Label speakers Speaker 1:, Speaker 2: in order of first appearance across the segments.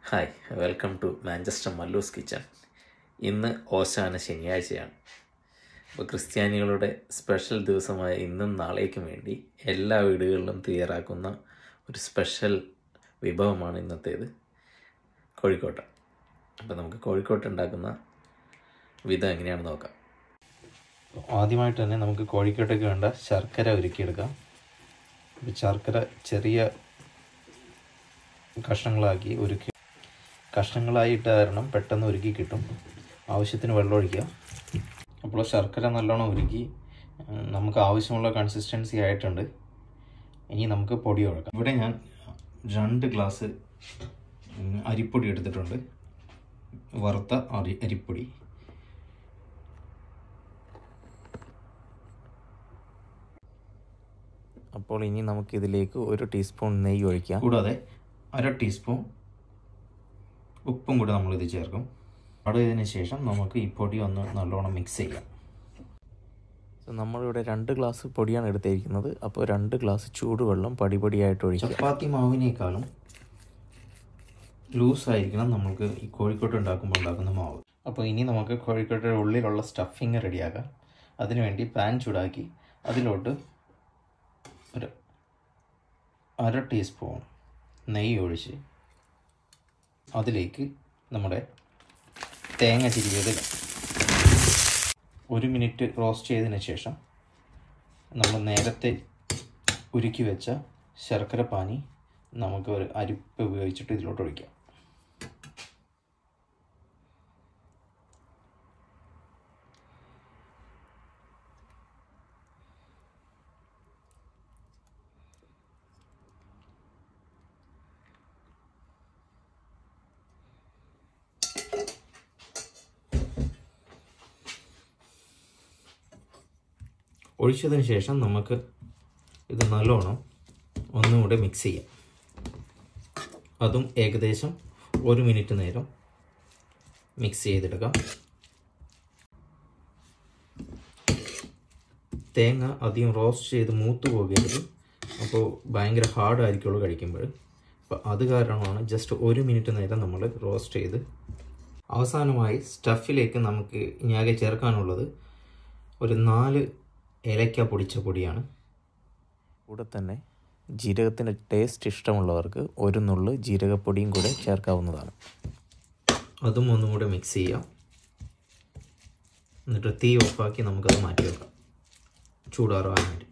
Speaker 1: Hi, welcome to Manchester Mallus kitchen. ഇന്ന് ഓശാന ശനിയാഴ്ചയാണ്. അപ്പോൾ ക്രിസ്ത്യാനികളുടെ സ്പെഷ്യൽ ദിവസമായ ഇന്നും നാളേക്കും വേണ്ടി എല്ലാ വീടുകളിലും തയ്യാറാക്കുന്ന ഒരു സ്പെഷ്യൽ വിഭവമാണ് ഇന്നത്തേത്, കോഴിക്കോട്ട. അപ്പോൾ നമുക്ക് കോഴിക്കോട്ട ഉണ്ടാക്കുന്ന വിധം എങ്ങനെയാണെന്ന് നോക്കാം. ആദ്യമായിട്ട് തന്നെ നമുക്ക് കോഴിക്കോട്ടയ്ക്ക് വേണ്ട ശർക്കര ഉരുക്കിയെടുക്കാം. അപ്പോൾ ശർക്കര ചെറിയ കഷ്ണങ്ങളാക്കി ഉരുക്കി, കഷ്ണങ്ങളായിട്ട് കാരണം പെട്ടെന്ന് ഉരുക്കി കിട്ടും. ആവശ്യത്തിന് വെള്ളം ഒഴിക്കുക. അപ്പോൾ ശർക്കര നല്ലോണം ഉരുക്കി നമുക്ക് ആവശ്യമുള്ള കൺസിസ്റ്റൻസി ആയിട്ടുണ്ട്. ഇനി നമുക്ക് പൊടി ഒഴിക്കാം. ഇവിടെ ഞാൻ 2 ഗ്ലാസ് അരിപ്പൊടി എടുത്തിട്ടുണ്ട്, വറുത്ത അരിപ്പൊടി. അപ്പോൾ ഇനി നമുക്കിതിലേക്ക് 1 ടീസ്പൂൺ നെയ്യ് ഒഴിക്കാം. കൂടാതെ 1/2 ടീസ്പൂൺ ഉപ്പും കൂടെ നമ്മളിത് ചേർക്കും. അടുത്തതിന് ശേഷം നമുക്ക് ഈ പൊടി ഒന്ന് നല്ലോണം മിക്സ് ചെയ്യാം. നമ്മളിവിടെ 2 ഗ്ലാസ് പൊടിയാണ് എടുത്തിരിക്കുന്നത്. അപ്പോൾ 2 ഗ്ലാസ് ചൂടുവെള്ളം പടിപടിയായിട്ട് ഒഴിക്കുക. ചപ്പാത്തി മാവിനേക്കാളും ലൂസായിരിക്കണം നമ്മൾക്ക് ഈ കോഴിക്കോട്ട് ഉണ്ടാക്കുന്ന മാവ്. അപ്പോൾ ഇനി നമുക്ക് കോഴിക്കോട്ടിൻ്റെ ഉള്ളിലുള്ള സ്റ്റഫിങ് റെഡിയാക്കാം. അതിനുവേണ്ടി പാൻ ചൂടാക്കി അതിലോട്ട് 1/2 ടീസ്പൂൺ നെയ്യ് ഒഴിച്ച് അതിലേക്ക് നമ്മുടെ തേങ്ങ ചിരിയത് 1 മിനിറ്റ് റോസ്റ്റ് ചെയ്തതിന് ശേഷം നമ്മൾ നേരത്തെ ഉരുക്കി വെച്ച ശർക്കര പാനി നമുക്ക് ഒരു അരിപ്പ് ഉപയോഗിച്ചിട്ട് ഇതിലോട്ട് ഒഴിക്കാം. ഒഴിച്ചതിന് ശേഷം നമുക്ക് ഇത് നല്ലോണം ഒന്നുകൂടെ മിക്സ് ചെയ്യാം. അതും ഏകദേശം 1 മിനിറ്റ് നേരം മിക്സ് ചെയ്തെടുക്കാം. തേങ്ങ അധികം റോസ്റ്റ് ചെയ്ത് മൂത്ത് പോകരുത്, അപ്പോൾ ഭയങ്കര ഹാർഡായിരിക്കുള്ളൂ കഴിക്കുമ്പോൾ. അപ്പോൾ അത് കാരണമാണ് ജസ്റ്റ് 1 മിനിറ്റ് നേരം നമ്മൾ റോസ്റ്റ് ചെയ്ത്. അവസാനമായി സ്റ്റഫിലേക്ക് നമുക്ക് ഇനി ആകെ ചേർക്കാനുള്ളത് ഒരു 4 ഏലക്ക പൊടിച്ച പൊടിയാണ്. കൂടെ തന്നെ ജീരകത്തിൻ്റെ ടേസ്റ്റ് ഇഷ്ടമുള്ളവർക്ക് 1 നുള്ള് ജീരകപ്പൊടിയും കൂടെ ചേർക്കാവുന്നതാണ്. അതും ഒന്നും കൂടെ മിക്സ് ചെയ്യാം. എന്നിട്ട് തീ ഓഫാക്കി നമുക്കത് മാറ്റി വെക്കാം ചൂടാറാൻ വേണ്ടി.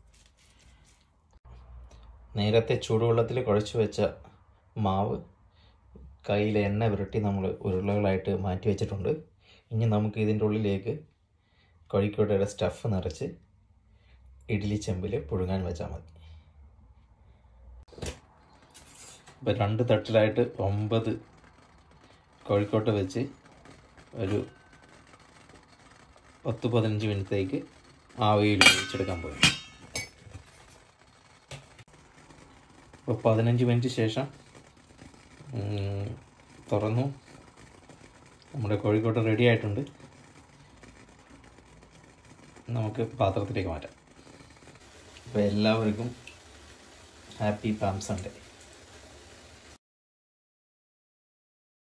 Speaker 1: നേരത്തെ ചൂടുവെള്ളത്തിൽ കുഴച്ച് വെച്ച മാവ് കയ്യിൽ എണ്ണ പുരട്ടി നമ്മൾ ഉരുളകളായിട്ട് മാറ്റി വെച്ചിട്ടുണ്ട്. ഇനി നമുക്ക് ഇതിൻ്റെ ഉള്ളിലേക്ക് കോഴിക്കോട്ടയുടെ സ്റ്റഫ് നിറച്ച് ഇഡ്ഡലി ചെമ്പിൽ പുഴുങ്ങാൻ വെച്ചാൽ മതി. ഇപ്പോൾ 2 തട്ടിലായിട്ട് 9 കോഴിക്കോട്ട വെച്ച് ഒരു 10-15 മിനിറ്റത്തേക്ക് ആവിയിൽ വേവിച്ചെടുക്കാൻ പോകും. ഇപ്പോൾ 15 മിനിറ്റ് ശേഷം തുറന്നു. നമ്മുടെ കോഴിക്കോട്ട റെഡി ആയിട്ടുണ്ട്. നമുക്ക് പാത്രത്തിലേക്ക് മാറ്റാം. അപ്പോൾ എല്ലാവർക്കും ഹാപ്പി പാം സൺഡേ.